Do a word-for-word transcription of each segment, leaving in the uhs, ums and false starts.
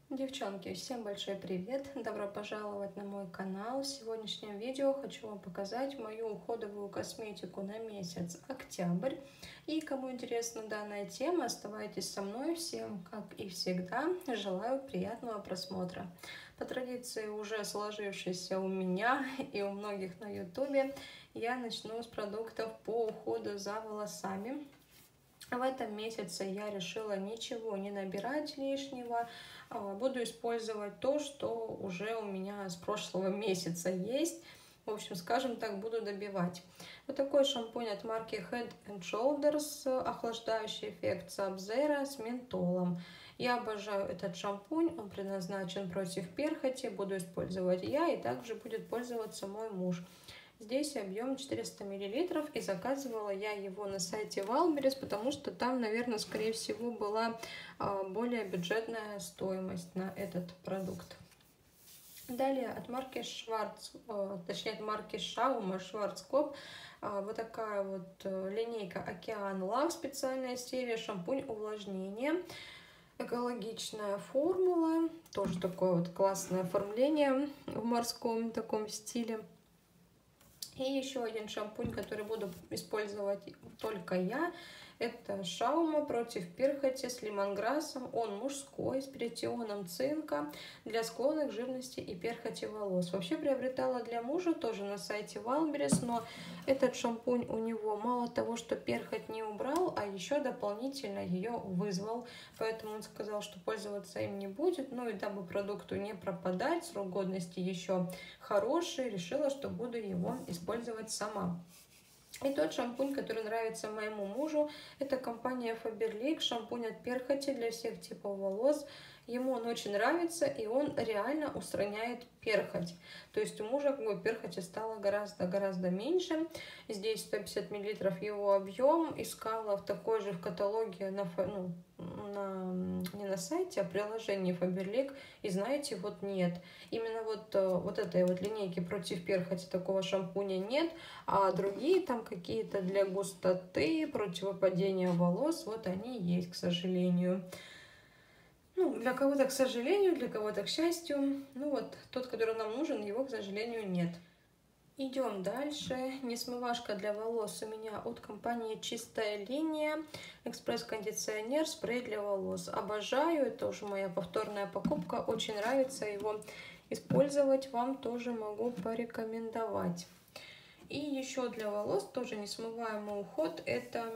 Девчонки, всем большой привет! Добро пожаловать на мой канал. В сегодняшнем видео хочу вам показать мою уходовую косметику на месяц октябрь. И кому интересна данная тема, оставайтесь со мной. Всем, как и всегда, желаю приятного просмотра. По традиции, уже сложившейся у меня и у многих на ютубе, я начну с продуктов по уходу за волосами. В этом месяце я решила ничего не набирать лишнего. Буду использовать то, что уже у меня с прошлого месяца есть. В общем, скажем так, буду добивать. Вот такой шампунь от марки Head and Shoulders, охлаждающий эффект Sub-Zero с ментолом. Я обожаю этот шампунь, он предназначен против перхоти, буду использовать я, и также будет пользоваться мой муж. Здесь объем четыреста миллилитров, и заказывала я его на сайте Wildberries, потому что там, наверное, скорее всего, была более бюджетная стоимость на этот продукт. Далее от марки Schwarz, точнее от марки Schauma Schwarzkopf, вот такая вот линейка Океан Love, специальная серия, шампунь увлажнения. Экологичная формула, тоже такое вот классное оформление в морском таком стиле. И еще один шампунь, который буду использовать только я, это Шаума против перхоти с лимонграссом. Он мужской, с перитионом цинка, для склонных к жирности и перхоти волос. Вообще приобретала для мужа тоже на сайте Wildberries, но этот шампунь у него мало того, что перхоть не убрал, а еще дополнительно ее вызвал. Поэтому он сказал, что пользоваться им не будет. Ну и дабы продукту не пропадать, срок годности еще хороший, решила, что буду его использовать сама. И тот шампунь, который нравится моему мужу, это компания Faberlic, шампунь от перхоти для всех типов волос. Ему он очень нравится, и он реально устраняет перхоть. То есть у мужа как бы перхоти стало гораздо-гораздо меньше. Здесь сто пятьдесят миллилитров его объем. Искала в такой же в каталоге, на, ну, на, не на сайте, а в приложении Faberlic. И знаете, вот нет. Именно вот, вот этой вот линейки против перхоти такого шампуня нет. А другие там какие-то для густоты, противопадения волос, вот они есть, к сожалению. Ну, для кого-то, к сожалению, для кого-то, к счастью. Ну вот, тот, который нам нужен, его, к сожалению, нет. Идем дальше. Несмывашка для волос у меня от компании Чистая линия. Экспресс-кондиционер, спрей для волос. Обожаю, это уже моя повторная покупка. Очень нравится его использовать. Вам тоже могу порекомендовать. И еще для волос тоже несмываемый уход. Это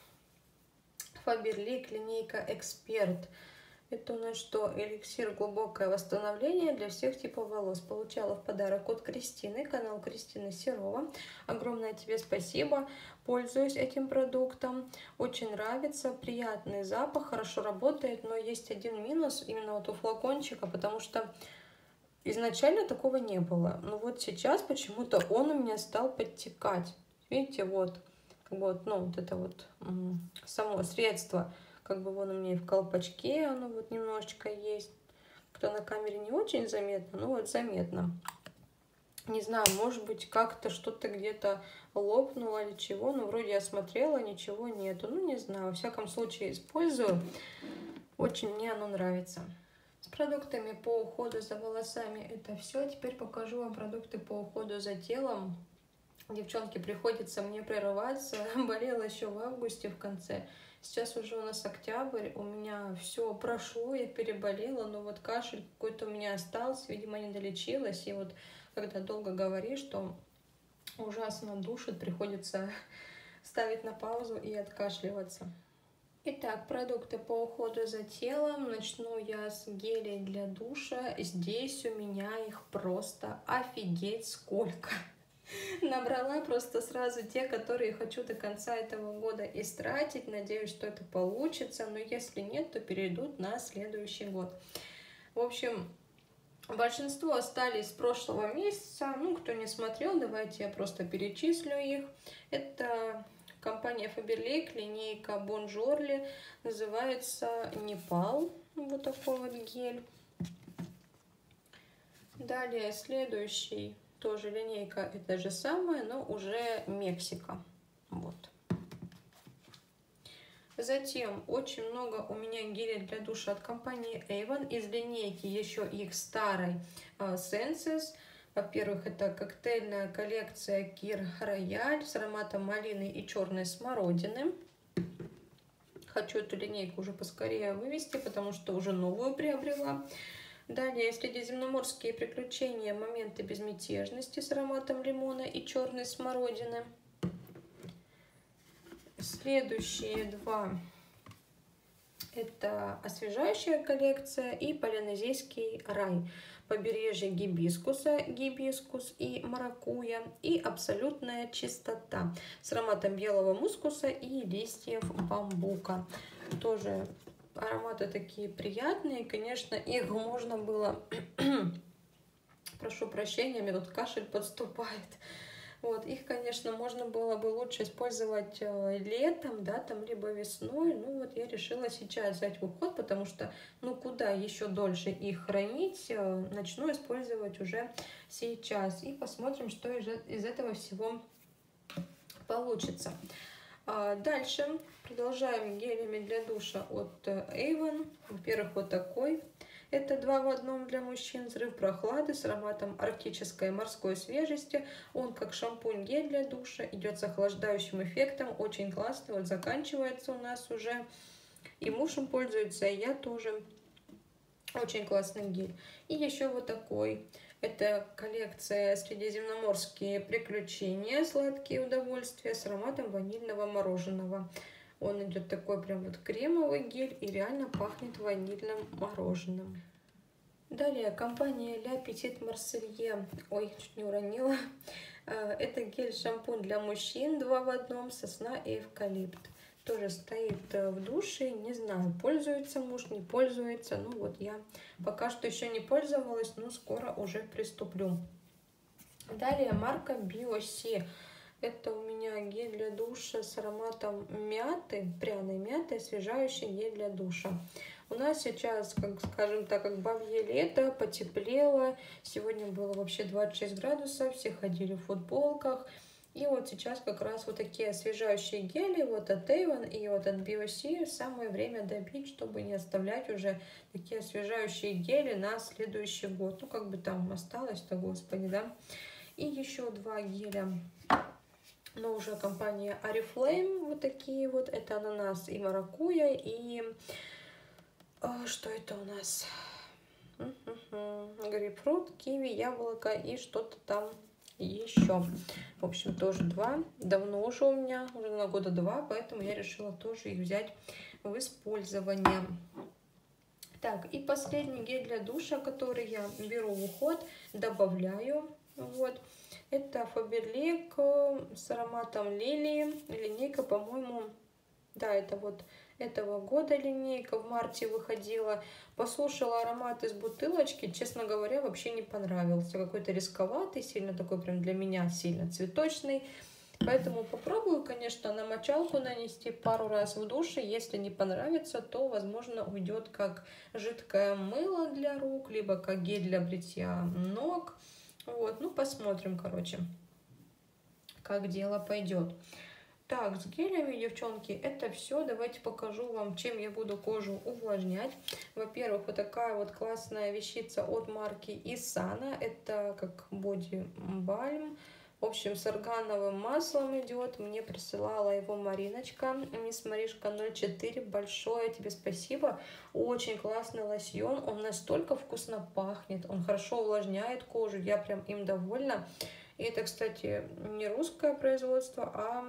Faberlic линейка Эксперт. Это у нас что? Эликсир глубокое восстановление для всех типов волос. Получала в подарок от Кристины, канал Кристины Серова. Огромное тебе спасибо. Пользуюсь этим продуктом. Очень нравится. Приятный запах, хорошо работает. Но есть один минус именно вот у флакончика, потому что изначально такого не было. Но вот сейчас почему-то он у меня стал подтекать. Видите, вот. Как бы вот, ну, вот это вот само средство. Как бы вон у меня и в колпачке оно вот немножечко есть. Кто на камере не очень заметно, ну вот заметно. Не знаю, может быть, как-то что-то где-то лопнуло или чего. Но вроде я смотрела, ничего нету. Ну, не знаю, во всяком случае использую. Очень мне оно нравится. С продуктами по уходу за волосами это все. Теперь покажу вам продукты по уходу за телом. Девчонки, приходится мне прерываться. Болела еще в августе в конце. Сейчас уже у нас октябрь, у меня все прошло, я переболела, но вот кашель какой-то у меня остался, видимо, не долечилась. И вот когда долго говоришь, что ужасно душит, приходится ставить на паузу и откашливаться. Итак, продукты по уходу за телом. Начну я с гелей для душа. Здесь у меня их просто офигеть сколько. Набрала просто сразу те, которые хочу до конца этого года истратить. Надеюсь, что это получится, но если нет, то перейдут на следующий год. В общем, большинство остались с прошлого месяца. Ну, кто не смотрел, давайте я просто перечислю их. Это компания Faberlic, линейка Bonjourly, называется Непал. Вот такой вот гель. Далее следующий. Тоже линейка это же самое, но уже Мексика. Вот. Затем очень много у меня гелей для душа от компании Avon. Из линейки еще их старой uh, Senses. Во-первых, это коктейльная коллекция Кир Рояль с ароматом малины и черной смородины. Хочу эту линейку уже поскорее вывести, потому что уже новую приобрела. Далее средиземноморские приключения, моменты безмятежности с ароматом лимона и черной смородины. Следующие два — это освежающая коллекция и полинезийский рай. Побережье гибискуса, гибискус и маракуйя, и абсолютная чистота с ароматом белого мускуса и листьев бамбука. Тоже ароматы такие приятные, конечно, их можно было, прошу прощения, мне тут кашель подступает. Вот, их, конечно, можно было бы лучше использовать летом, да, там, либо весной. Ну, вот я решила сейчас взять в уход, потому что, ну, куда еще дольше их хранить, начну использовать уже сейчас. И посмотрим, что из этого всего получится. Дальше продолжаем гелями для душа от Avon. Во-первых, вот такой. Это два в одном для мужчин. Взрыв прохлады с ароматом арктической морской свежести. Он как шампунь-гель для душа. Идет с охлаждающим эффектом. Очень классный. Вот заканчивается у нас уже. И муж им пользуется, и я тоже. Очень классный гель. И еще вот такой. Это коллекция «Средиземноморские приключения. Сладкие удовольствия» с ароматом ванильного мороженого. Он идет такой прям вот кремовый гель и реально пахнет ванильным мороженым. Далее компания Ля Петит Марселье. Ой, чуть не уронила. Это гель-шампунь для мужчин два в одном, сосна и эвкалипт. Тоже стоит в душе. Не знаю, пользуется муж, не пользуется. Ну вот я пока что еще не пользовалась, но скоро уже приступлю. Далее марка Биоси. Это у меня гель для душа с ароматом мяты, пряной мяты, освежающий гель для душа. У нас сейчас, как скажем так, как бабье лето, потеплело. Сегодня было вообще двадцать шесть градусов, все ходили в футболках. И вот сейчас как раз вот такие освежающие гели вот от Avon и вот от Биоси самое время добить, чтобы не оставлять уже такие освежающие гели на следующий год. Ну, как бы там осталось-то, господи, да. И еще два геля. Но уже компания Oriflame, вот такие вот, это ананас и маракуйя, и а, что это у нас? Грейпфрут, киви, яблоко и что-то там еще. В общем, тоже два. Давно уже у меня, уже на года два, поэтому я решила тоже их взять в использование. Так, и последний гель для душа, который я беру в уход, добавляю. Вот. Это Фаберлик с ароматом лилии. Линейка, по-моему, да, это вот этого года линейка. В марте выходила. Послушала аромат из бутылочки. Честно говоря, вообще не понравился. Какой-то рисковатый, сильно такой прям для меня сильно цветочный. Поэтому попробую, конечно, на мочалку нанести пару раз в душе. Если не понравится, то, возможно, уйдет как жидкое мыло для рук, либо как гель для бритья ног. Вот, ну посмотрим, короче, как дело пойдет. Так, с гелями, девчонки, это все. Давайте покажу вам, чем я буду кожу увлажнять. Во-первых, вот такая вот классная вещица от марки Исана. Это как боди бальм. В общем, с органовым маслом идет. Мне присылала его Мариночка. Мисс Маришка ноль четыре. Большое тебе спасибо. Очень классный лосьон. Он настолько вкусно пахнет. Он хорошо увлажняет кожу. Я прям им довольна. И это, кстати, не русское производство, а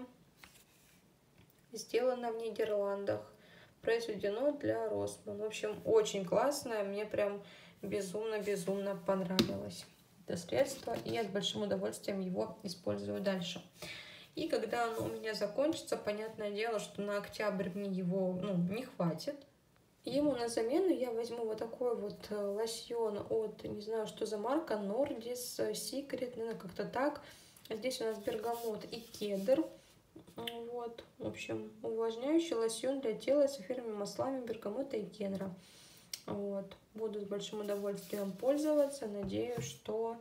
сделано в Нидерландах. Произведено для Росман. В общем, очень классное. Мне прям безумно-безумно понравилось это средство, и я с большим удовольствием его использую дальше. И когда оно у меня закончится, понятное дело, что на октябрь мне его, ну, не хватит. Ему на замену я возьму вот такой вот лосьон от, не знаю, что за марка, Nordis Secret, наверное, как-то так. Здесь у нас бергамот и кедр. Вот, в общем, увлажняющий лосьон для тела с эфирными маслами бергамота и кедра. Вот. Буду с большим удовольствием пользоваться. Надеюсь, что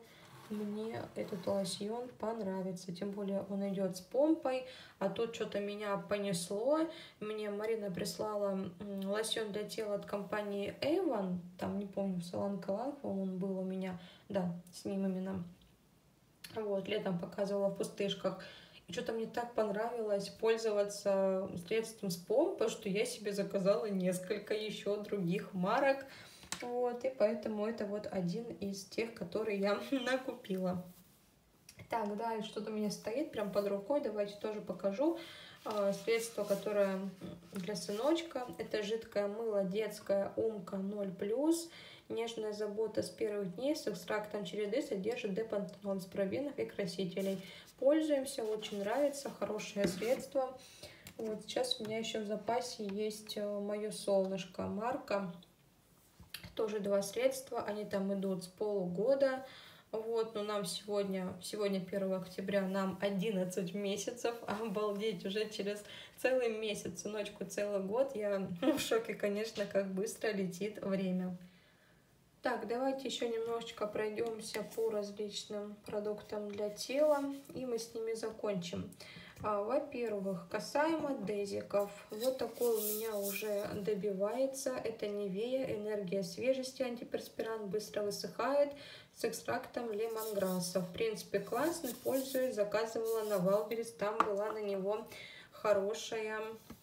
мне этот лосьон понравится. Тем более он идет с помпой, а тут что-то меня понесло. Мне Марина прислала лосьон для тела от компании Avon. Там, не помню, в Салон-Каланг, он был у меня. Да, с ним именно. Вот, летом показывала в пустышках. И что-то мне так понравилось пользоваться средством с помпой, что я себе заказала несколько еще других марок. Вот, и поэтому это вот один из тех, которые я накупила. Так, дальше что-то у меня стоит прям под рукой. Давайте тоже покажу. Средство, которое для сыночка. Это жидкое мыло детское Умка ноль плюс. Нежная забота с первых дней с экстрактом череды, содержит депантенол с парабенов и красителей. Пользуемся, очень нравится, хорошее средство. Вот сейчас у меня еще в запасе есть мое солнышко марка. Тоже два средства, они там идут с полугода. Вот, но нам сегодня, сегодня первого октября, нам одиннадцать месяцев, обалдеть, уже через целый месяц, сыночку целый год. Я в шоке, конечно, как быстро летит время. Так, давайте еще немножечко пройдемся по различным продуктам для тела, и мы с ними закончим. Во-первых, касаемо дезиков, вот такой у меня уже добивается. Это Nivea, энергия свежести, антиперспирант, быстро высыхает, с экстрактом лемонграсса. В принципе, классный, пользуюсь, заказывала на Валберес, там была на него хорошая,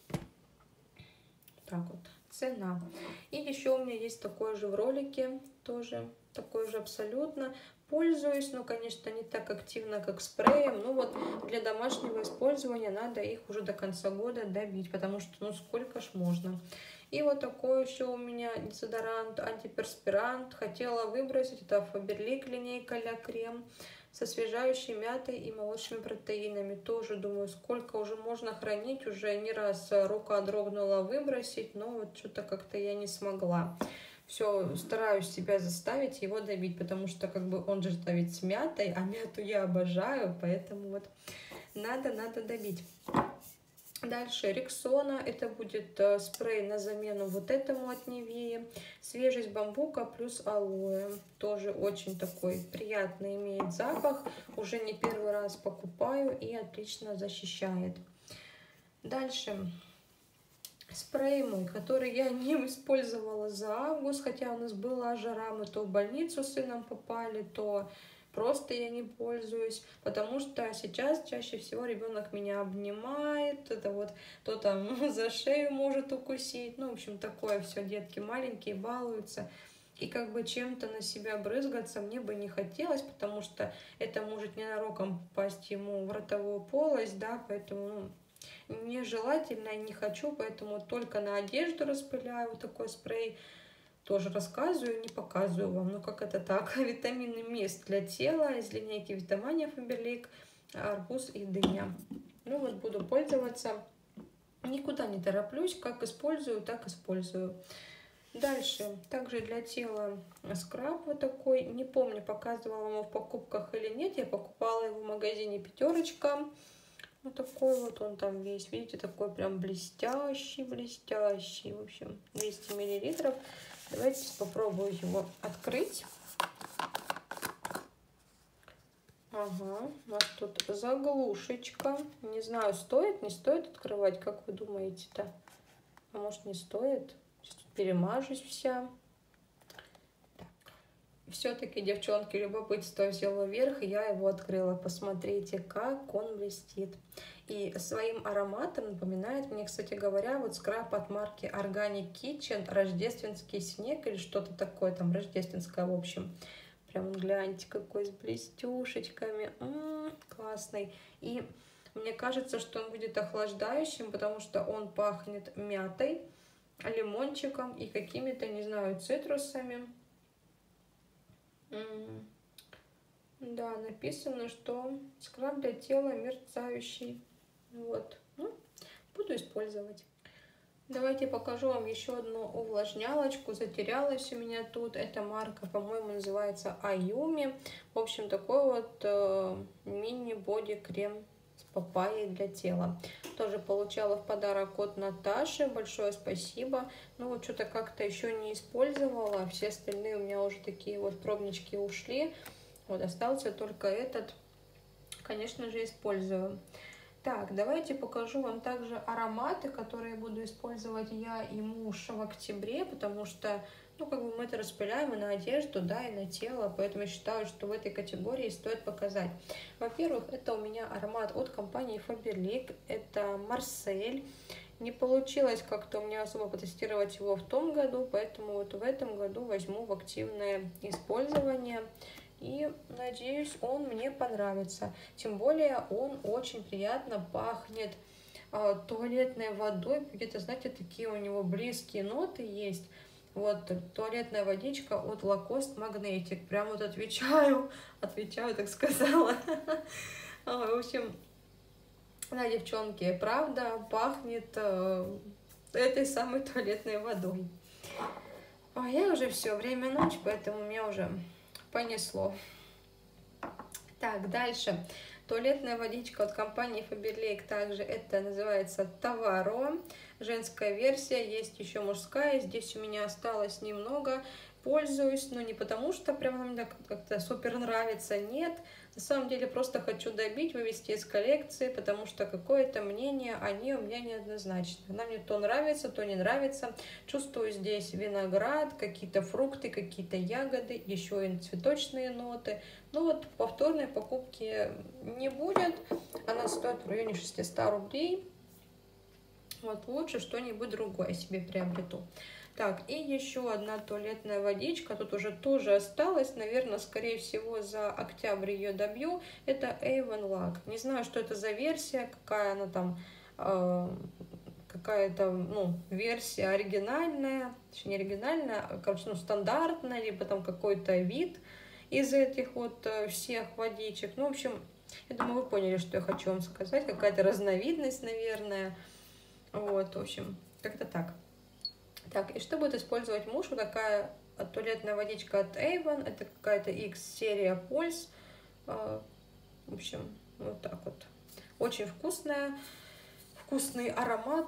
так вот, цена. И еще у меня есть такой же в ролике, тоже такой же абсолютно. Пользуюсь, но, конечно, не так активно, как спреем. Ну вот для домашнего использования надо их уже до конца года добить, потому что, ну, сколько ж можно. И вот такой еще у меня дезодорант, антиперспирант. Хотела выбросить, это Faberlic линейка Ля Крем с освежающей мятой и молочными протеинами. Тоже думаю, сколько уже можно хранить. Уже не раз рука дрогнула выбросить, но вот что-то как-то я не смогла. Все, стараюсь себя заставить его добить, потому что как бы он же давит с мятой, а мяту я обожаю, поэтому вот надо, надо добить. Дальше Рексона, это будет спрей на замену вот этому от Nivea. Свежесть бамбука плюс алоэ, тоже очень такой приятный, имеет запах. Уже не первый раз покупаю и отлично защищает. Дальше спрей мой, который я не использовала за август, хотя у нас была жара, мы то в больницу с сыном попали, то просто я не пользуюсь, потому что сейчас чаще всего ребенок меня обнимает, это вот то там за шею может укусить, ну, в общем, такое все, детки маленькие балуются. И как бы чем-то на себя брызгаться мне бы не хотелось, потому что это может ненароком попасть ему в ротовую полость, да, поэтому, ну, нежелательно, я не хочу, поэтому только на одежду распыляю вот такой спрей. Тоже рассказываю, не показываю вам, ну как это так. Витаминный мист для тела из линейки Витамания Faberlic, арбуз и дыня. Ну вот буду пользоваться, никуда не тороплюсь, как использую, так использую. Дальше, также для тела скраб вот такой, не помню, показывала вам в покупках или нет, я покупала его в магазине Пятерочка. Вот такой вот он там весь, видите, такой прям блестящий, блестящий, в общем, двести миллилитров. Давайте попробую его открыть. Ага, у нас тут заглушечка. Не знаю, стоит, не стоит открывать, как вы думаете-то? А может, не стоит? Сейчас тут перемажусь вся. Все-таки, девчонки, любопытство взяло вверх, и я его открыла. Посмотрите, как он блестит. И своим ароматом напоминает мне, кстати говоря, вот скраб от марки Organic Kitchen, рождественский снег или что-то такое, там рождественское, в общем. Прям гляньте, какой с блестюшечками. М-м, классный. И мне кажется, что он будет охлаждающим, потому что он пахнет мятой, лимончиком и какими-то, не знаю, цитрусами. Да, написано, что скраб для тела мерцающий. Вот, ну, буду использовать. Давайте покажу вам еще одну увлажнялочку. Затерялась у меня тут. Эта марка, по-моему, называется Аюми. В общем, такой вот э, мини-боди-крем с папайей для тела. Тоже получала в подарок от Наташи. Большое спасибо. Ну вот что-то как-то еще не использовала. Все остальные у меня уже такие вот пробнички ушли. Вот, остался только этот, конечно же, использую. Так, давайте покажу вам также ароматы, которые буду использовать я и муж в октябре, потому что, ну, как бы мы это распыляем и на одежду, да, и на тело, поэтому я считаю, что в этой категории стоит показать. Во-первых, это у меня аромат от компании Faberlic, это Марсель. Не получилось как-то у меня особо потестировать его в том году, поэтому вот в этом году возьму в активное использование. И надеюсь, он мне понравится. Тем более он очень приятно пахнет э, туалетной водой. Какие-то, знаете, такие у него близкие ноты есть. Вот туалетная водичка от Lacoste Magnetic. Прям вот отвечаю, отвечаю, так сказала. В общем, да, девчонки, правда пахнет э, этой самой туалетной водой. А я уже все, время ночь, поэтому меня уже понесло. Так, дальше. Туалетная водичка от компании Faberlic. Также это называется Tavaro. Женская версия. Есть еще мужская. Здесь у меня осталось немного. Пользуюсь, но не потому, что прям мне как-то супер нравится. Нет. На самом деле просто хочу добить, вывести из коллекции, потому что какое-то мнение о ней у меня неоднозначно. Она мне то нравится, то не нравится. Чувствую здесь виноград, какие-то фрукты, какие-то ягоды, еще и цветочные ноты. Ну вот повторной покупки не будет. Она стоит в районе шестисот рублей. Вот лучше что-нибудь другое себе приобрету. Так, и еще одна туалетная водичка. Тут уже тоже осталось. Наверное, скорее всего, за октябрь ее добью. Это Avon Lac. Не знаю, что это за версия, какая она там, э, какая-то, ну, версия оригинальная. Точнее, не оригинальная, а, короче, ну, стандартная, либо там какой-то вид из этих вот э, всех водичек. Ну, в общем, я думаю, вы поняли, что я хочу вам сказать. Какая-то разновидность, наверное. Вот, в общем, как-то так. Так, и что будет использовать муж? Вот такая туалетная водичка от Avon. Это какая-то X-серия Pulse. В общем, вот так вот. Очень вкусная. Вкусный аромат.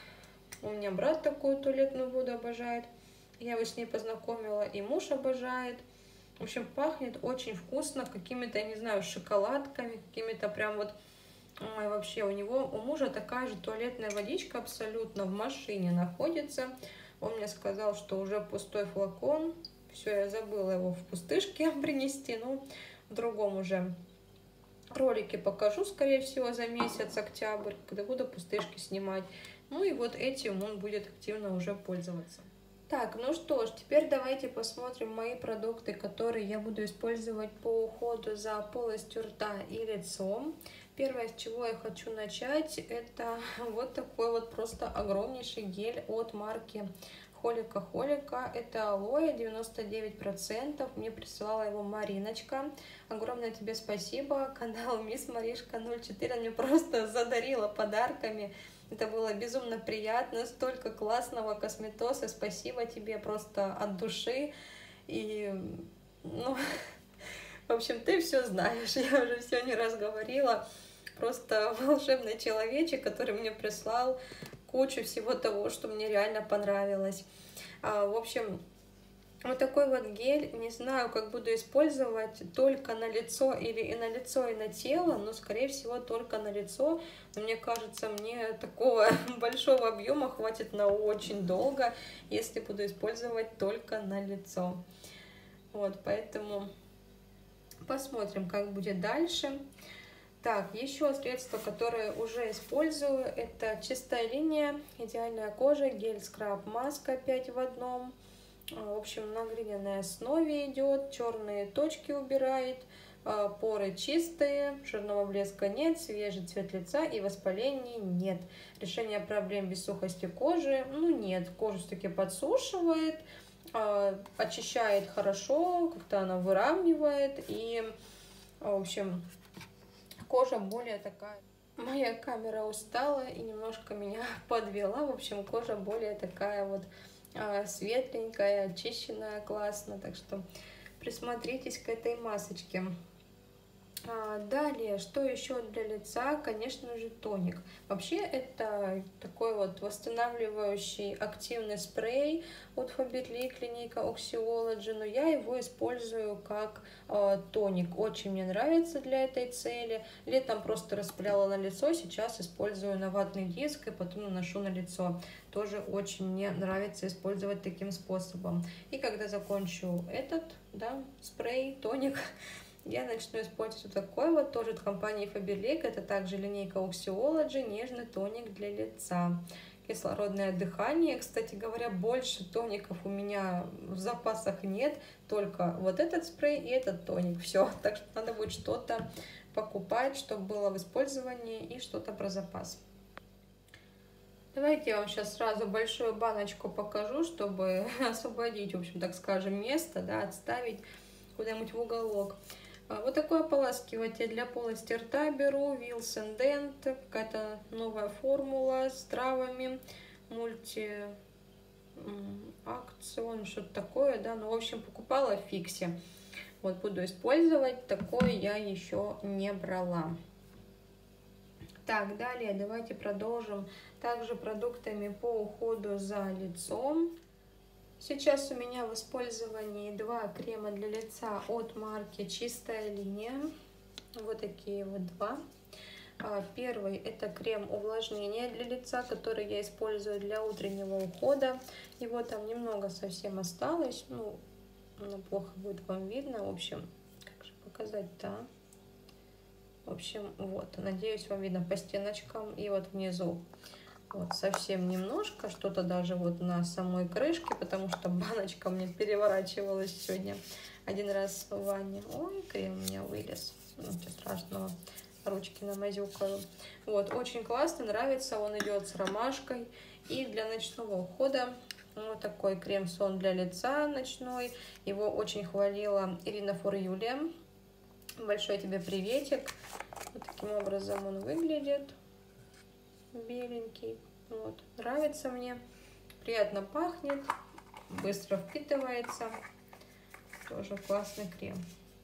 У меня брат такую туалетную воду обожает. Я его с ней познакомила, и муж обожает. В общем, пахнет очень вкусно. Какими-то, я не знаю, шоколадками. Какими-то прям вот... Ой, вообще, у него, у мужа такая же туалетная водичка абсолютно в машине находится. Он мне сказал, что уже пустой флакон. Все, я забыла его в пустышке принести. Ну, в другом уже ролике покажу, скорее всего, за месяц, октябрь, когда буду пустышки снимать. Ну и вот этим он будет активно уже пользоваться. Так, ну что ж, теперь давайте посмотрим мои продукты, которые я буду использовать по уходу за полостью рта и лицом. Первое, с чего я хочу начать, это вот такой вот просто огромнейший гель от марки Холика Холика. Это алоэ, девяносто девять процентов. Мне присылала его Мариночка. Огромное тебе спасибо. Канал Мисс Маришка ноль четыре мне просто задарила подарками. Это было безумно приятно. Столько классного косметоса. Спасибо тебе просто от души. И, ну... В общем, ты все знаешь, я уже все не раз говорила. Просто волшебный человечек, который мне прислал кучу всего того, что мне реально понравилось. А, в общем, вот такой вот гель. Не знаю, как буду использовать, только на лицо или и на лицо, и на тело, но, скорее всего, только на лицо. Но мне кажется, мне такого большого объема хватит на очень долго, если буду использовать только на лицо. Вот, поэтому... Посмотрим, как будет дальше. Так, еще средство, которое уже использую, это чистая линия, идеальная кожа, гель-скраб, маска пять в одном. В общем, на глиняной основе идет, черные точки убирает, поры чистые, жирного блеска нет, свежий цвет лица и воспалений нет. Решение проблем без сухости кожи, ну нет, кожу все-таки подсушивает. Очищает хорошо, как-то она выравнивает, и, в общем, кожа более такая... Моя камера устала и немножко меня подвела, в общем, кожа более такая вот светленькая, очищенная, классно, так что присмотритесь к этой масочке. А, далее, что еще для лица? Конечно же, тоник. Вообще, это такой вот восстанавливающий активный спрей от Faberlic, линейка Oxyology, но я его использую как э, тоник. Очень мне нравится для этой цели. Летом просто распыляла на лицо, сейчас использую на ватный диск и потом наношу на лицо. Тоже очень мне нравится использовать таким способом. И когда закончу этот, да, спрей, тоник, я начну использовать вот такой вот, тоже от компании Faberlic. Это также линейка Oxyology, нежный тоник для лица. Кислородное дыхание. Кстати говоря, больше тоников у меня в запасах нет. Только вот этот спрей и этот тоник. Все. Так что надо будет что-то покупать, чтобы было в использовании, и что-то про запас. Давайте я вам сейчас сразу большую баночку покажу, чтобы освободить, в общем, так скажем, место, да, отставить куда-нибудь в уголок. Вот такой ополаскиватель для полости рта беру, Wilson Dent, какая-то новая формула с травами, мульти акцион, что-то такое, да, ну, в общем, покупала в Фиксе. Вот буду использовать, такое я еще не брала. Так, далее давайте продолжим также продуктами по уходу за лицом. Сейчас у меня в использовании два крема для лица от марки Чистая линия. Вот такие вот два. Первый — это крем увлажнения для лица, который я использую для утреннего ухода. Его там немного совсем осталось. Ну, плохо будет вам видно. В общем, как же показать-то? В общем, вот. Надеюсь, вам видно по стеночкам и вот внизу. Вот, совсем немножко, что-то даже вот на самой крышке, потому что баночка мне переворачивалась сегодня один раз в ванне. Ой, крем у меня вылез. Ничего страшного, ручки намазюкаю. Вот, очень классно, нравится, он идет с ромашкой. И для ночного ухода вот такой крем-сон для лица ночной. Его очень хвалила Ирина Фор Юлия. Большой тебе приветик. Вот таким образом он выглядит. Беленький. Вот. Нравится мне. Приятно пахнет. Быстро впитывается. Тоже классный крем.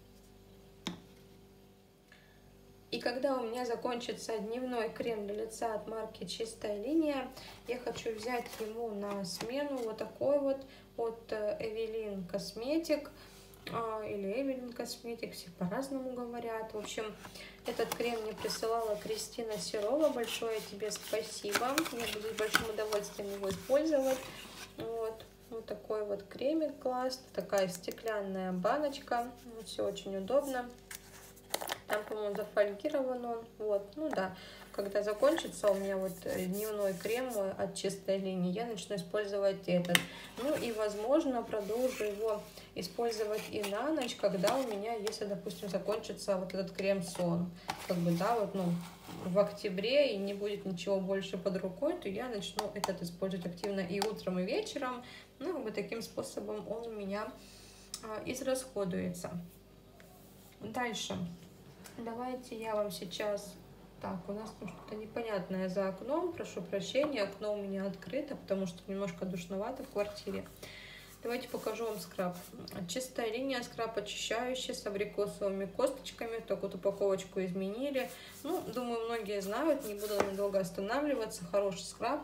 И когда у меня закончится дневной крем для лица от марки Чистая линия, я хочу взять ему на смену вот такой вот от Эвелин Косметик. Или Эвелин Косметик, все по-разному говорят. В общем, этот крем мне присылала Кристина Серова. Большое тебе спасибо. Я буду с большим удовольствием его использовать. Вот, вот такой вот кремик классный. Такая стеклянная баночка. Вот, все очень удобно. Там, по-моему, зафольгирован он. Вот, ну да. Когда закончится у меня вот дневной крем от Чистой линии, я начну использовать этот. Ну и, возможно, продолжу его использовать и на ночь, когда у меня, если, допустим, закончится вот этот крем-сон. Как бы, да, вот, ну, в октябре и не будет ничего больше под рукой, то я начну этот использовать активно и утром, и вечером. Ну, как бы таким способом он у меня а, израсходуется. Дальше. Давайте я вам сейчас... Так, у нас там что-то непонятное за окном. Прошу прощения, окно у меня открыто, потому что немножко душновато в квартире. Давайте покажу вам скраб. Чистая линия, скраб очищающий с абрикосовыми косточками. Так вот упаковочку изменили. Ну, думаю, многие знают, не буду долго останавливаться. Хороший скраб.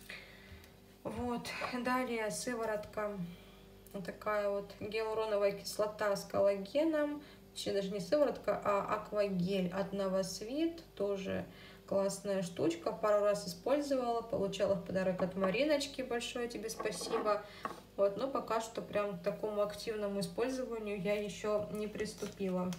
Вот. Далее сыворотка. Вот такая вот гиалуроновая кислота с коллагеном. Точнее, даже не сыворотка, а аквагель от Новосвит. Тоже классная штучка. Пару раз использовала. Получала в подарок от Мариночки. Большое тебе спасибо. Вот, но пока что прям к такому активному использованию я еще не приступила.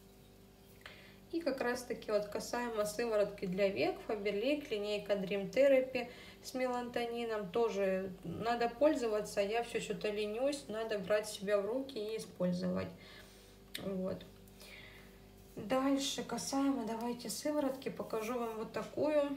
И как раз таки вот касаемо сыворотки для век, Faberlic, линейка Dream Therapy с мелатонином. Тоже надо пользоваться. Я все что-то ленюсь. Надо брать себя в руки и использовать. Вот. Дальше касаемо, давайте сыворотки, покажу вам вот такую.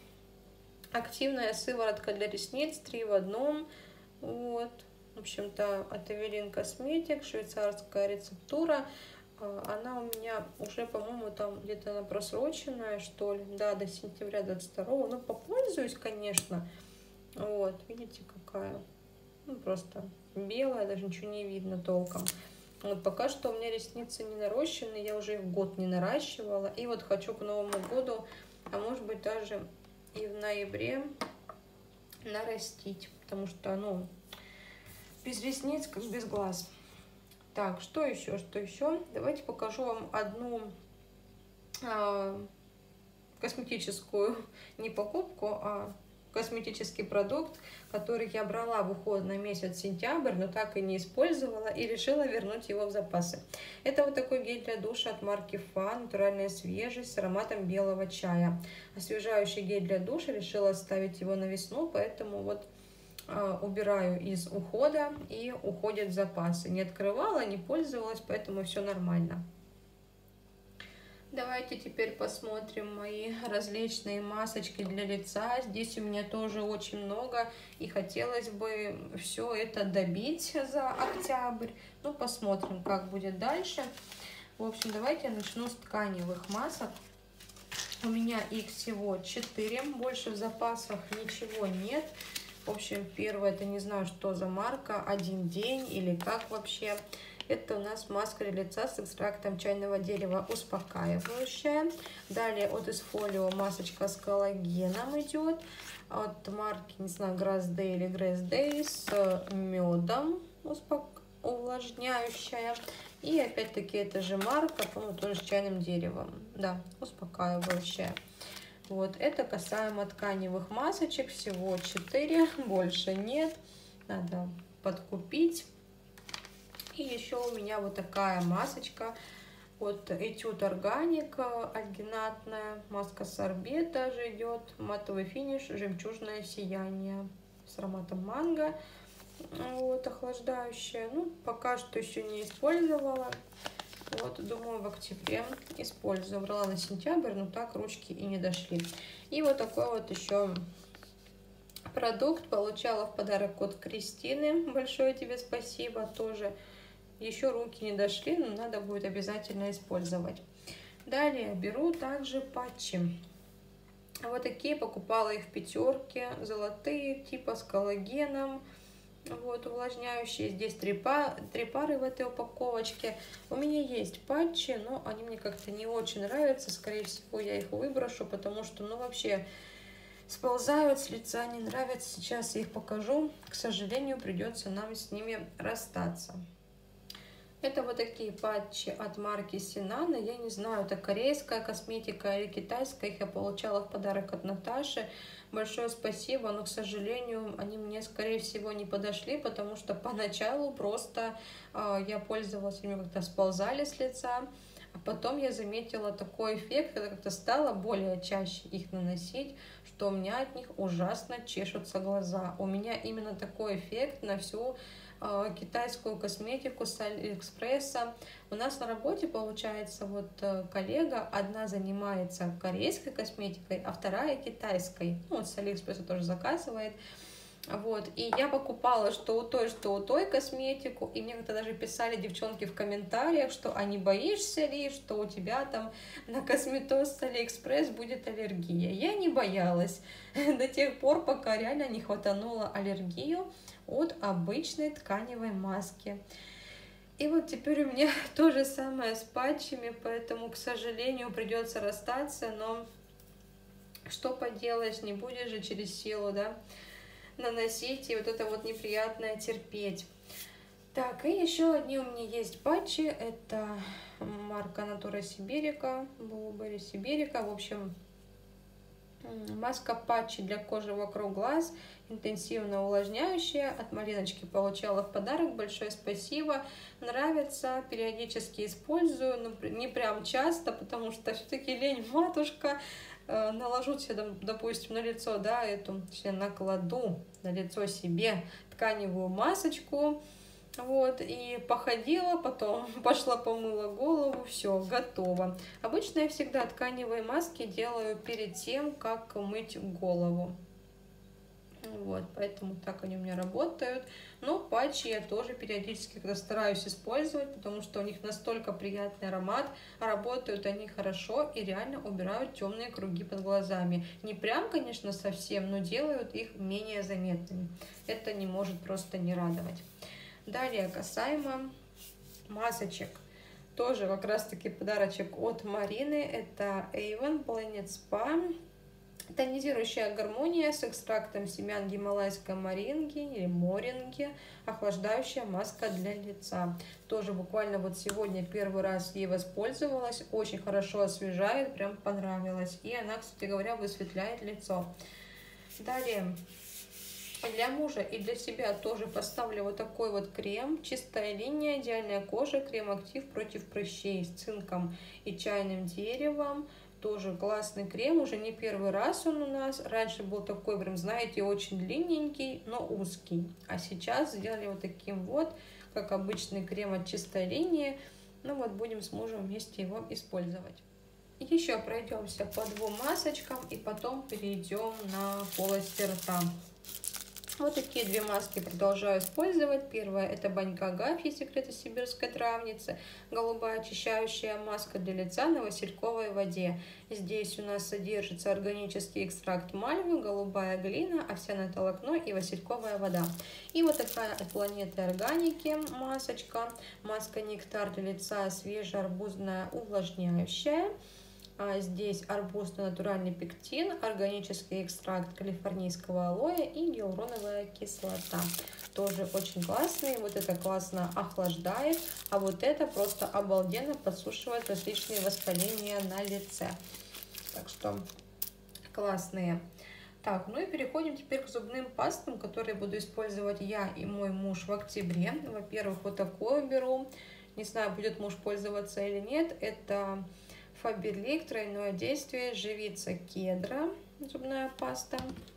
Активная сыворотка для ресниц, три в одном. Вот. В общем-то, от Эвелин Косметик, швейцарская рецептура. Она у меня уже, по-моему, там где-то она просроченная, что ли. Да, до сентября двадцать второго. Ну, попользуюсь, конечно. Вот, видите, какая. Ну, просто белая, даже ничего не видно толком. Вот пока что у меня ресницы не нарощены, я уже их год не наращивала. И вот хочу к Новому году, а может быть даже и в ноябре нарастить, потому что, ну, без ресниц, как без глаз. Так, что еще, что еще? Давайте покажу вам одну э, косметическую, не покупку, а косметический продукт, который я брала в уход на месяц сентябрь, но так и не использовала и решила вернуть его в запасы. Это вот такой гель для душа от марки Фа, натуральная свежесть с ароматом белого чая. Освежающий гель для душа, решила оставить его на весну, поэтому вот э, убираю из ухода и уходят в запасы. Не открывала, не пользовалась, поэтому все нормально. Давайте теперь посмотрим мои различные масочки для лица. Здесь у меня тоже очень много, и хотелось бы все это добить за октябрь. Ну, посмотрим, как будет дальше. В общем, давайте я начну с тканевых масок. У меня их всего четыре, больше в запасах ничего нет. В общем, первое, это не знаю, что за марка, один день или как вообще. Это у нас маска для лица с экстрактом чайного дерева, успокаивающая. Далее от Esfolio масочка с коллагеном идет. От марки, не знаю, Grass Day или Grace Day с медом, успок... увлажняющая. И опять-таки эта же марка, по-моему, тоже с чайным деревом. Да, успокаивающая. Вот, это касаемо тканевых масочек. Всего четыре, больше нет. Надо подкупить. И еще у меня вот такая масочка от Etude Organic, альгинатная, маска сорбет даже идет, матовый финиш, жемчужное сияние с ароматом манго, вот, охлаждающая. Ну, пока что еще не использовала, вот, думаю, в октябре использую. Брала на сентябрь, но так ручки и не дошли. И вот такой вот еще продукт получала в подарок от Кристины, большое тебе спасибо, тоже. Еще руки не дошли, но надо будет обязательно использовать. Далее беру также патчи. Вот такие покупала их в пятерке. Золотые, типа с коллагеном. Вот, увлажняющие. Здесь три, па три пары в этой упаковочке. У меня есть патчи, но они мне как-то не очень нравятся. Скорее всего, я их выброшу, потому что, ну, вообще сползают с лица, не нравятся. Сейчас я их покажу. К сожалению, придется нам с ними расстаться. Это вот такие патчи от марки Синана. Я не знаю, это корейская косметика или китайская. Их я получала в подарок от Наташи. Большое спасибо, но, к сожалению, они мне, скорее всего, не подошли, потому что поначалу просто э, я пользовалась, они как-то сползали с лица. А потом я заметила такой эффект, когда как-то стала более чаще их наносить, что у меня от них ужасно чешутся глаза. У меня именно такой эффект на всю китайскую косметику с Алиэкспресса. У нас на работе, получается, вот коллега, одна занимается корейской косметикой, а вторая китайской. Ну, вот с Алиэкспресса тоже заказывает. Вот, и я покупала что у той, что у той косметику, и мне как-то даже писали девчонки в комментариях, что а не боишься ли, что у тебя там на косметоз с Алиэкспресс будет аллергия. Я не боялась до тех пор, пока реально не хватанула аллергию от обычной тканевой маски. И вот теперь у меня то же самое с патчами, поэтому, к сожалению, придется расстаться, но что поделаешь, не будешь же через силу, да, наносить, и вот это вот неприятное терпеть. Так, и еще одни у меня есть патчи, это марка Natura Siberica, Blueberry Siberica, в общем, маска патчи для кожи вокруг глаз, интенсивно увлажняющая, от Мариночки получала в подарок, большое спасибо, нравится, периодически использую, но не прям часто, потому что все-таки лень, матушка, наложу себе, допустим, на лицо, да, эту, точнее, накладу на лицо себе тканевую масочку, вот, и походила, потом пошла помыла голову, все, готово. Обычно я всегда тканевые маски делаю перед тем, как мыть голову. Вот, поэтому так они у меня работают. Но патчи я тоже периодически когда стараюсь использовать, потому что у них настолько приятный аромат, работают они хорошо и реально убирают темные круги под глазами. Не прям, конечно, совсем, но делают их менее заметными. Это не может просто не радовать. Далее, касаемо масочек. Тоже как раз таки подарочек от Марины. Это Avon Planet Spa. Тонизирующая гармония с экстрактом семян гималайской моринги или моринги. Охлаждающая маска для лица. Тоже буквально вот сегодня первый раз ей воспользовалась. Очень хорошо освежает, прям понравилось. И она, кстати говоря, высветляет лицо. Далее. Для мужа и для себя тоже поставлю вот такой вот крем. Чистая линия, идеальная кожа, крем-актив против прыщей с цинком и чайным деревом. Тоже классный крем, уже не первый раз он у нас. Раньше был такой, прям, знаете, очень длинненький, но узкий. А сейчас сделали вот таким вот, как обычный крем от чистой линии. Ну вот, будем с мужем вместе его использовать. Еще пройдемся по двум масочкам и потом перейдем на полости рта. Вот такие две маски продолжаю использовать. Первая — это Банька Агафьи, секреты сибирской травницы. Голубая очищающая маска для лица на васильковой воде. Здесь у нас содержится органический экстракт мальвы, голубая глина, овсяное волокно и васильковая вода. И вот такая от Планеты Органики масочка. Маска Нектар для лица, свежая арбузная увлажняющая. А здесь арбузно-натуральный пектин, органический экстракт калифорнийского алоэ и гиалуроновая кислота. Тоже очень классные. Вот это классно охлаждает, а вот это просто обалденно подсушивает различные воспаления на лице. Так что классные. Так, ну и переходим теперь к зубным пастам, которые буду использовать я и мой муж в октябре. Во-первых, вот такую беру. Не знаю, будет муж пользоваться или нет. Это Faberlic, тройное действие, живица кедра, зубная паста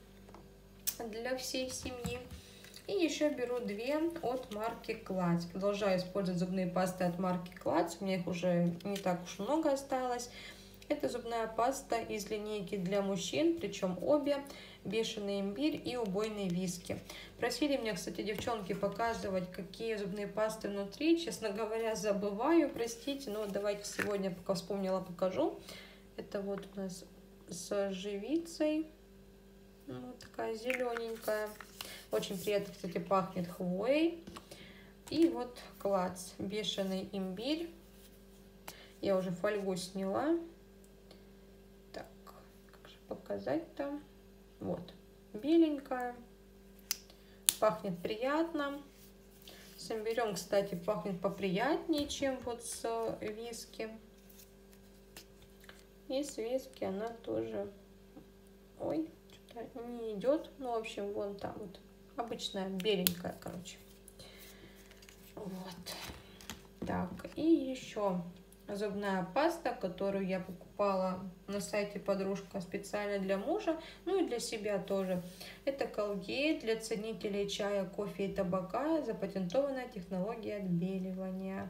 для всей семьи. И еще беру две от марки Клац. Продолжаю использовать зубные пасты от марки Клац. У меня их уже не так уж много осталось. Это зубная паста из линейки для мужчин, причем обе. Бешеный имбирь и убойный виски. Просили меня, кстати, девчонки, показывать, какие зубные пасты внутри. Честно говоря, забываю, простите, но давайте сегодня, пока вспомнила, покажу. Это вот у нас с живицей. Ну, такая зелененькая. Очень приятно, кстати, пахнет хвоей. И вот Клац, бешеный имбирь. Я уже фольгу сняла. Так, как же показать там? Вот, беленькая, пахнет приятно. С имбирем, кстати, пахнет поприятнее, чем вот с виски. И с виски она тоже, ой, что-то не идет. Ну, в общем, вон там вот обычная беленькая, короче. Вот. Так, и еще зубная паста, которую я покупала на сайте подружка специально для мужа, ну и для себя тоже. Это Colgate для ценителей чая, кофе и табака, запатентованная технология отбеливания.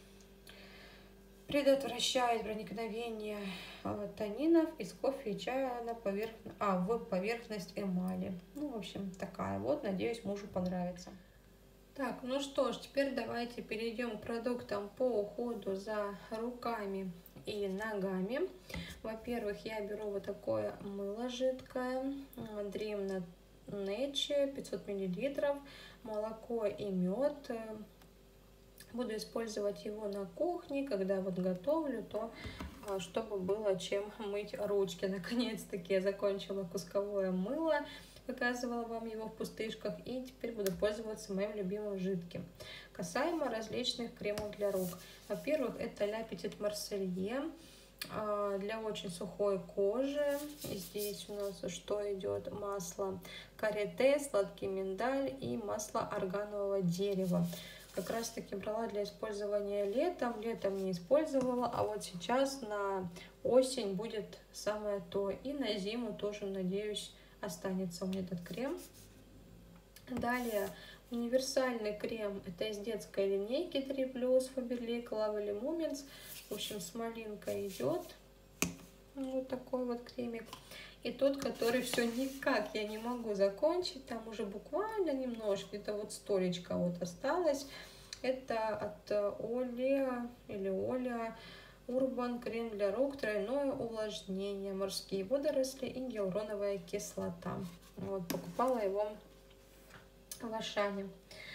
Предотвращает проникновение танинов из кофе и чая на поверхность, а, в поверхность эмали. Ну, в общем, такая вот. Надеюсь, мужу понравится. Так, ну что ж, теперь давайте перейдем к продуктам по уходу за руками и ногами. Во-первых, я беру вот такое мыло жидкое, Dream Nature, пятьсот миллилитров, молоко и мед. Буду использовать его на кухне, когда вот готовлю, то чтобы было чем мыть ручки. Наконец-таки я закончила кусковое мыло. Показывала вам его в пустышках, и теперь буду пользоваться моим любимым жидким. Касаемо различных кремов для рук. Во-первых, это Ля Петит Марселье для очень сухой кожи. И здесь у нас что идет? Масло карите, сладкий миндаль и масло органового дерева. Как раз таки брала для использования летом. Летом не использовала, а вот сейчас на осень будет самое то. И на зиму тоже, надеюсь, останется у меня этот крем. Далее универсальный крем. Это из детской линейки три плюс Faberlic Lovely Moments. В общем, с малинкой идет. Вот такой вот кремик. И тот, который все никак я не могу закончить. Там уже буквально немножко, где-то вот столечко вот осталось. Это от Олеа или Олеа. Урбан крем для рук, тройное увлажнение, морские водоросли и гиалуроновая кислота. Вот, покупала его в Ашане.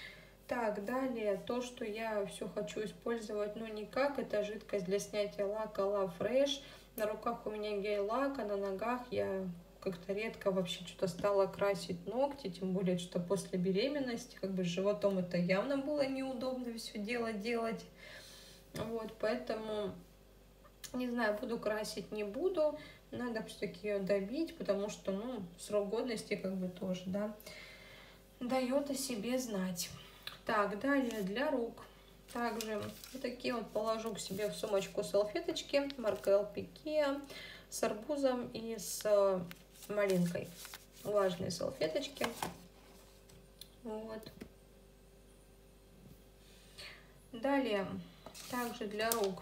Так, далее то, что я все хочу использовать, но никак, это жидкость для снятия лака La Fresh. На руках у меня гель-лак, а на ногах я как-то редко вообще что-то стала красить ногти, тем более, что после беременности, как бы с животом это явно было неудобно все дело делать. Вот, поэтому, не знаю, буду красить, не буду. Надо все-таки ее добить, потому что, ну, срок годности как бы тоже, да, дает о себе знать. Так, далее для рук. Также вот такие вот положу к себе в сумочку салфеточки марка эл пи Care с арбузом и с малинкой. Влажные салфеточки. Вот. Далее, также для рук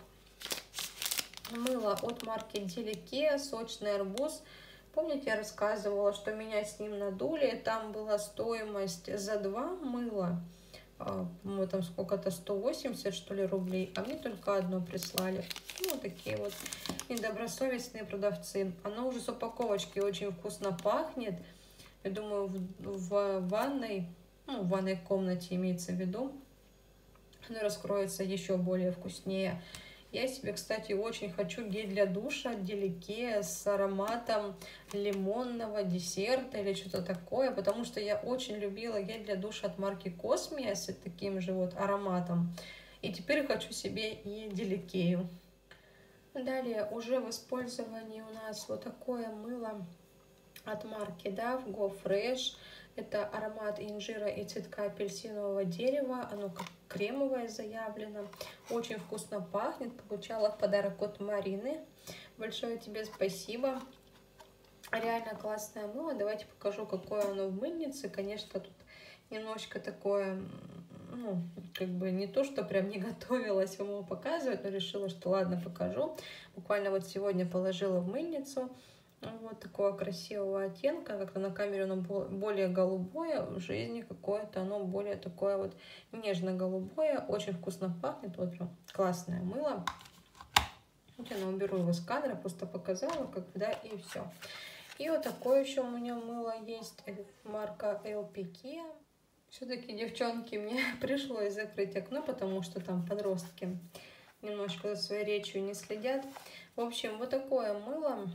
мыло от марки Delicare, сочный арбуз. Помните, я рассказывала, что меня с ним надули, там была стоимость за два мыла, по-моему, там сколько-то, сто восемьдесят, что ли, рублей, а мне только одно прислали. Ну, такие вот недобросовестные продавцы. Оно уже с упаковочки очень вкусно пахнет. Я думаю, в, в ванной, ну, в ванной комнате имеется в виду, оно раскроется еще более вкуснее. Я себе, кстати, очень хочу гель для душа от Delicare с ароматом лимонного десерта или что-то такое, потому что я очень любила гель для душа от марки Cosmia с таким же вот ароматом. И теперь хочу себе и Delicare. Далее уже в использовании у нас вот такое мыло от марки Dove Go Fresh. Это аромат инжира и цветка апельсинового дерева. Оно как кремовое заявлено. Очень вкусно пахнет. Получала в подарок от Марины. Большое тебе спасибо. Реально классное мыло. Давайте покажу, какое оно в мыльнице. Конечно, тут немножечко такое, ну, как бы не то, что прям не готовилась вам его показывать, но решила, что ладно, покажу. Буквально вот сегодня положила в мыльницу. Вот такого красивого оттенка, как-то на камере оно более голубое, в жизни какое-то оно более такое вот нежно-голубое, очень вкусно пахнет, вот прям классное мыло. Вот я уберу его с кадра, просто показала, как да, и все. И вот такое еще у меня мыло есть, марка эл пи Care. Все-таки, девчонки, мне пришлось закрыть окно, потому что там подростки немножко за своей речью не следят. В общем, вот такое мыло.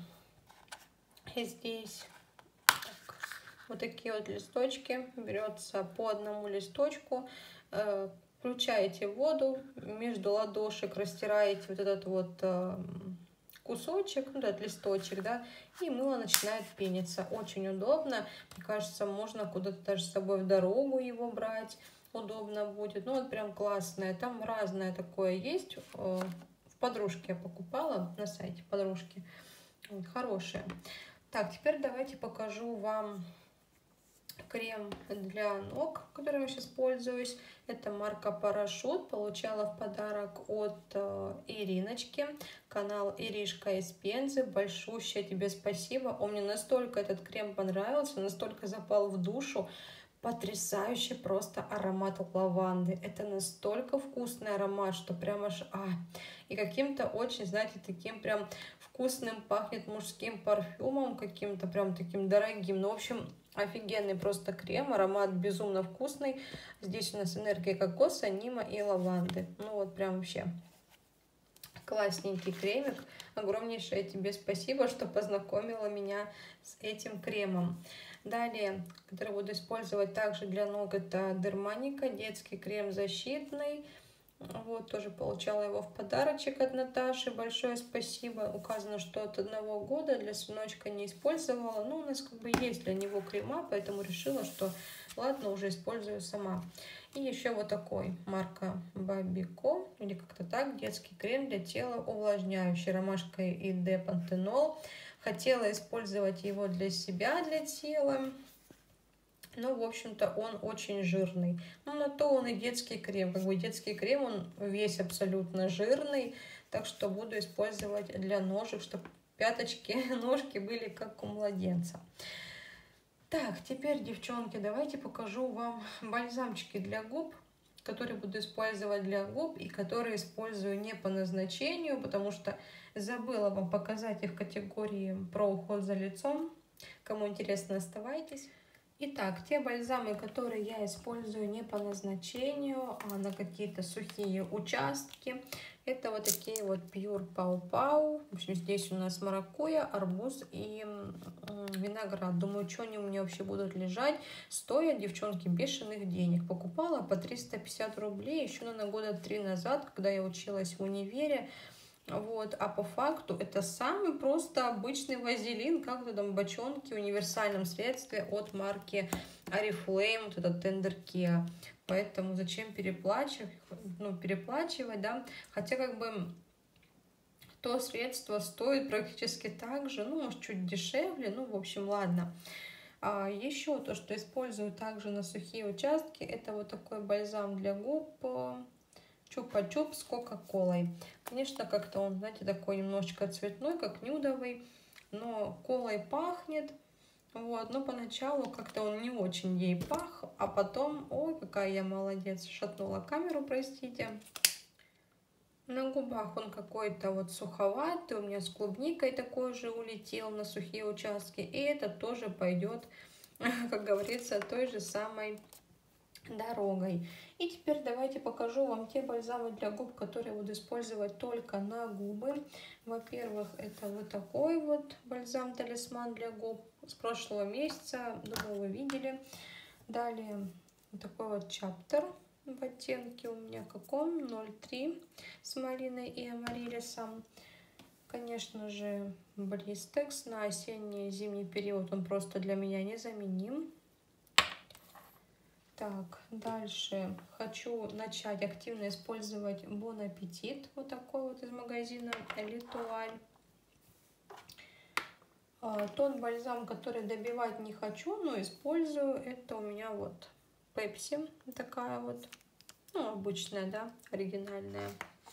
И здесь так, вот такие вот листочки. Берется по одному листочку. Э, включаете воду, между ладошек растираете вот этот вот э, кусочек, ну, этот листочек, да, и мыло начинает пениться. Очень удобно. Мне кажется, можно куда-то даже с собой в дорогу его брать. Удобно будет. Ну, вот прям классное. Там разное такое есть. Э, в подружке я покупала, на сайте подружки. Вот, хорошее. Так, теперь давайте покажу вам крем для ног, которым я сейчас пользуюсь. Это марка Парашют. Получала в подарок от э, Ириночки. Канал Иришка из Пензы. Большущее тебе спасибо. Он мне настолько этот крем понравился, настолько запал в душу. Потрясающий просто аромат лаванды. Это настолько вкусный аромат, что прям аж... А, и каким-то очень, знаете, таким прям вкусным пахнет мужским парфюмом, каким-то прям таким дорогим. Ну, в общем, офигенный просто крем. Аромат безумно вкусный. Здесь у нас энергия кокоса, нима и лаванды. Ну, вот прям вообще классненький кремик. Огромнейшее тебе спасибо, что познакомила меня с этим кремом. Далее, который буду использовать также для ног, это Дерманика, детский крем защитный. Вот, тоже получала его в подарочек от Наташи. Большое спасибо. Указано, что от одного года, для сыночка не использовала. Ну, у нас как бы есть для него крема, поэтому решила, что ладно, уже использую сама. И еще вот такой, марка Бабико, или как-то так, детский крем для тела увлажняющий, ромашка и депантенол. Хотела использовать его для себя, для тела. Но, в общем-то, он очень жирный. Ну, на то он и детский крем. Как бы детский крем, он весь абсолютно жирный. Так что буду использовать для ножек, чтобы пяточки, ножки были как у младенца. Так, теперь, девчонки, давайте покажу вам бальзамчики для губ, которые буду использовать для губ и которые использую не по назначению, потому что забыла вам показать их в категории про уход за лицом. Кому интересно, оставайтесь. Итак, те бальзамы, которые я использую не по назначению, а на какие-то сухие участки, это вот такие вот Pure Pau Pau. В общем, здесь у нас маракуйя, арбуз и виноград. Думаю, что они у меня вообще будут лежать. Стоят, девчонки, бешеных денег. Покупала по триста пятьдесят рублей еще, наверное, года три назад, когда я училась в универе. Вот, а по факту это самый просто обычный вазелин, как в этом бочонке, универсальном средстве от марки Oriflame, вот этот Tender Care. Поэтому зачем переплачивать, ну, переплачивать, да, хотя как бы то средство стоит практически так же, ну, может, чуть дешевле, ну, в общем, ладно. А еще то, что использую также на сухие участки, это вот такой бальзам для губ Чупа-чуп с кока-колой. Конечно, как-то он, знаете, такой немножечко цветной, как нюдовый, но колой пахнет. Вот, но поначалу как-то он не очень ей пах, а потом, ой, какая я молодец, шатнула камеру, простите. На губах он какой-то вот суховатый, у меня с клубникой такой же улетел на сухие участки, и это тоже пойдет, как говорится, той же самой дорогой. И теперь давайте покажу вам те бальзамы для губ, которые буду использовать только на губы. Во-первых, это вот такой вот бальзам-талисман для губ с прошлого месяца, думаю, вы видели. Далее вот такой вот чаптер в оттенке у меня каком? ноль три с малиной и амарилисом. Конечно же, Блистекс на осенний и зимний период, он просто для меня незаменим. Так, дальше хочу начать активно использовать Bon Appetit, вот такой вот из магазина L'Etoile. Тот бальзам, который добивать не хочу, но использую, это у меня вот Pepsi, такая вот, ну, обычная, да, оригинальная.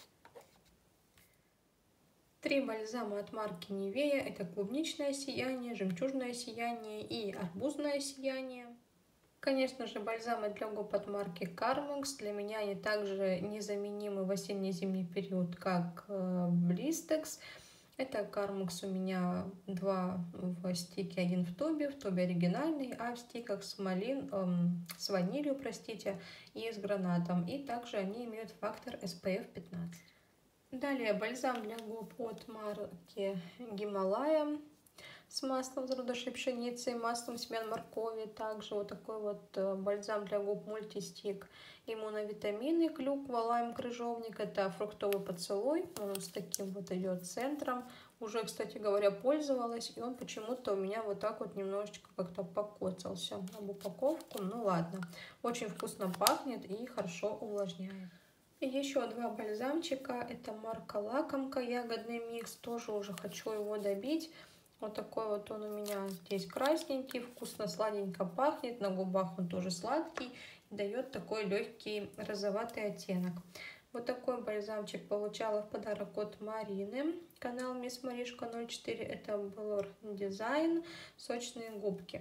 Три бальзама от марки Nivea, это клубничное сияние, жемчужное сияние и арбузное сияние. Конечно же, бальзамы для губ от марки Carmex. Для меня они также незаменимы в осенне-зимний период, как Blistex. Это Carmex у меня два в стике, один в тубе, в тубе оригинальный, а в стиках с, малин, эм, с ванилью, простите, и с гранатом. И также они имеют фактор эс пэ эф пятнадцать. Далее бальзам для губ от марки Гималая с маслом зародышей пшеницы и маслом семян моркови. Также вот такой вот бальзам для губ мультистик. Иммуновитамины, клюква, лайм, крыжовник. Это фруктовый поцелуй. Он с таким вот идет центром. Уже, кстати говоря, пользовалась. И он почему-то у меня вот так вот немножечко как-то покоцался об упаковку. Ну ладно. Очень вкусно пахнет и хорошо увлажняет. И еще два бальзамчика. Это марка Лакомка, ягодный микс. Тоже уже хочу его добить. Вот такой вот он у меня здесь красненький, вкусно-сладенько пахнет, на губах он тоже сладкий, дает такой легкий розоватый оттенок. Вот такой бальзамчик получала в подарок от Марины, канал Мисс Маришка ноль четыре, это Blur Design, сочные губки.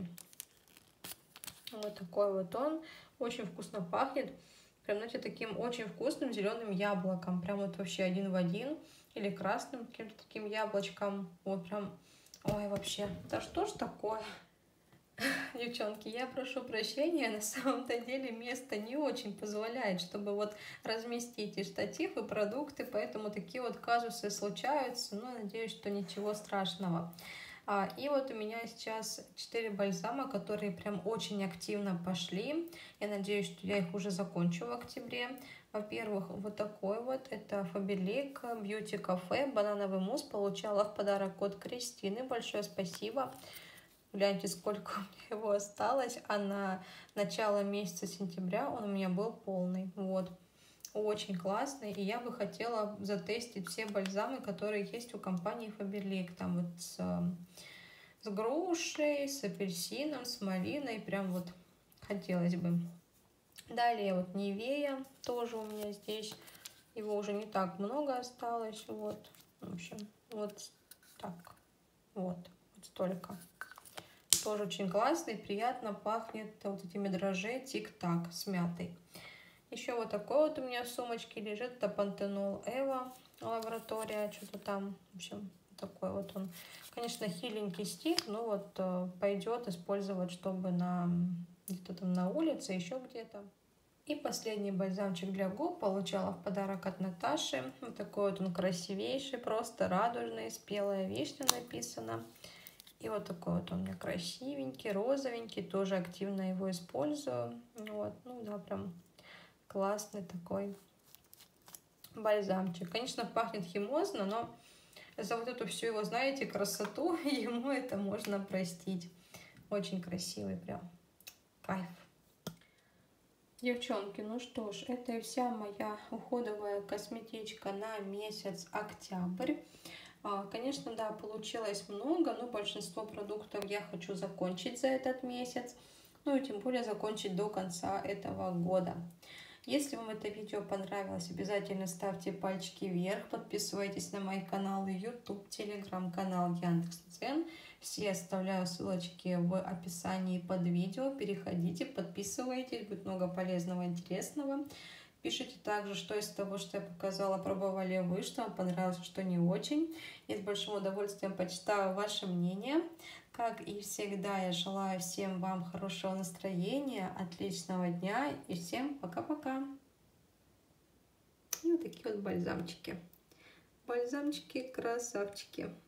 Вот такой вот он, очень вкусно пахнет, прям, знаете, таким очень вкусным зеленым яблоком, прям вот вообще один в один, или красным каким-то таким яблочком, вот прям... Ой, вообще, да что ж такое? Девчонки, я прошу прощения, на самом-то деле место не очень позволяет, чтобы вот разместить и штатив, и продукты, поэтому такие вот казусы случаются, но надеюсь, что ничего страшного. А, и вот у меня сейчас четыре бальзама, которые прям очень активно пошли. Я надеюсь, что я их уже закончу в октябре. Во-первых, вот такой вот, это Faberlic Beauty Cafe, банановый мусс, получала в подарок от Кристины, большое спасибо. Гляньте, сколько у меня его осталось, а на начало месяца сентября он у меня был полный, вот. Очень классный, и я бы хотела затестить все бальзамы, которые есть у компании Faberlic, там вот с, с грушей, с апельсином, с малиной, прям вот хотелось бы. Далее вот Nivea, тоже у меня здесь, его уже не так много осталось, вот, в общем, вот так, вот, вот столько. Тоже очень классный, приятно пахнет вот этими дрожжей Тик-Так с мятой. Еще вот такой вот у меня в сумочке лежит, это Пантенол Эва лаборатория, что-то там, в общем, Такой вот он, конечно, хиленький стик, но вот пойдет использовать, чтобы на где-то там на улице, еще где-то. И последний бальзамчик для губ получала в подарок от Наташи. Вот такой вот он красивейший, просто радужный, спелая вишня написано. И вот такой вот он у меня красивенький, розовенький, тоже активно его использую. Вот, ну да, прям классный такой бальзамчик. Конечно, пахнет химозно, но за вот эту всю его, знаете, красоту ему это можно простить. Очень красивый прям. Кайф. Девчонки, ну что ж, это и вся моя уходовая косметичка на месяц октябрь. Конечно, да, получилось много, но большинство продуктов я хочу закончить за этот месяц. Ну и тем более закончить до конца этого года. Если вам это видео понравилось, обязательно ставьте пальчики вверх, подписывайтесь на мои каналы YouTube, Telegram-канал Яндекс.Дзен. Все оставляю ссылочки в описании под видео. Переходите, подписывайтесь, будет много полезного и интересного. Пишите также, что из того, что я показала, пробовали вы, что вам понравилось, что не очень. Я с большим удовольствием почитаю ваше мнение. Как и всегда, я желаю всем вам хорошего настроения, отличного дня и всем пока-пока. И вот такие вот бальзамчики. Бальзамчики-красавчики.